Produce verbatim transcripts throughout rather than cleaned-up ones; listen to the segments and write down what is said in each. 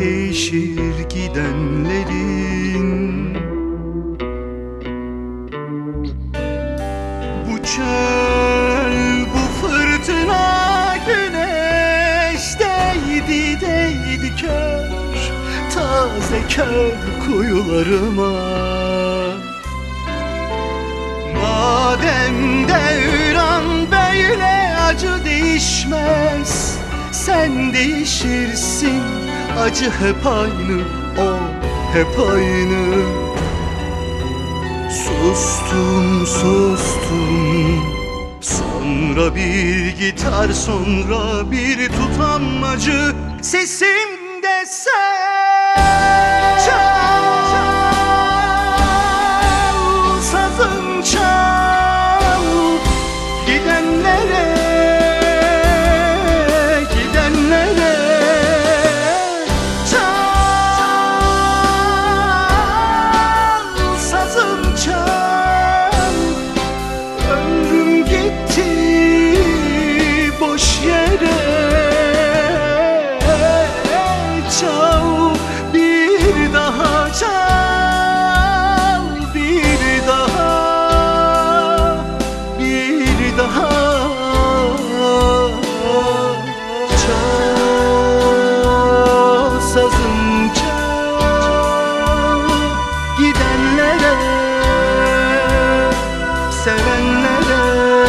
değişir gidenlerin. Bu çöl, bu fırtına, güneş değdi değdi kör, taze kör kuyularıma. Madem devran böyle acı değişmez, sen değişirsin, acı hep aynı, o hep aynı. Sustum sustum, sonra bir gitar, sonra bir tutam acı sesimde sen. Çal, çal, sazım çal, gidenlere, gidenlere. Çal, sazım çal, ömrüm gitti boş yere. Çal, bir daha çal, bir daha, bir daha. Çal, sazım çal, gidenlere, sevenlere.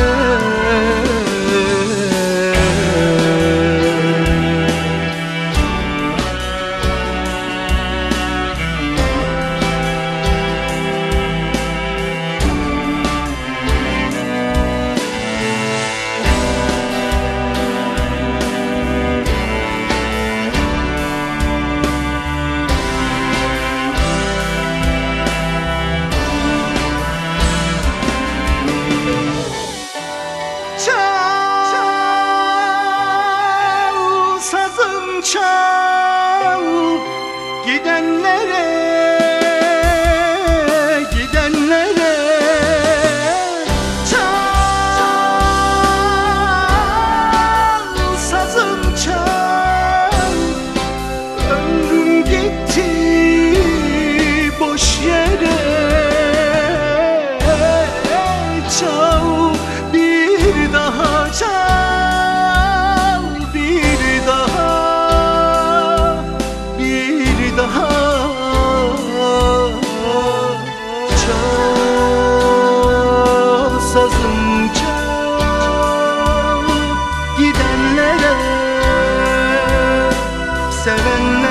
Çal, sazım çal, gidenlere, gidenlere. Çal, sazım çal, ömrüm gitti boş yere. Çal, bir daha çal, bir daha, bir daha. Çal, sazım çal, gidenlere, sevenlere.